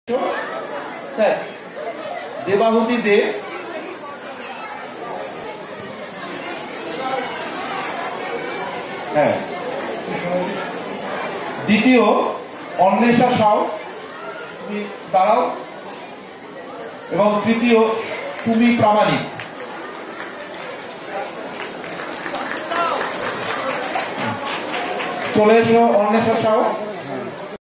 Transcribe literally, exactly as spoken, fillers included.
Sir দেবাহুতি দে, হ্যাঁ। দ্বিতীয় অন্বেষা সাউ, তুমি দাঁড়াও। এবং তৃতীয় তুমি প্রামাণিক। চলে এসো অন্বেষা সাউ।